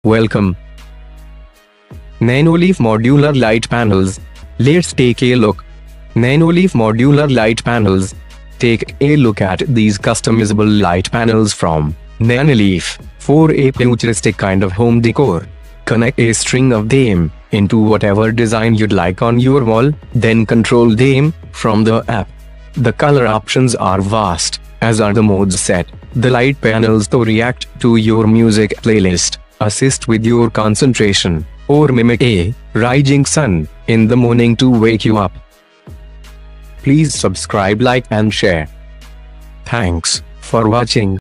Welcome. Nanoleaf Modular Light Panels. Let's take a look. Nanoleaf Modular Light Panels. Take a look at these customizable light panels from Nanoleaf for a futuristic kind of home decor. Connect a string of them into whatever design you'd like on your wall, then control them from the app. The color options are vast, as are the modes set. The light panels to react to your music playlist, assist with your concentration, or mimic a rising sun in the morning to wake you up. Please subscribe, like and share. Thanks for watching.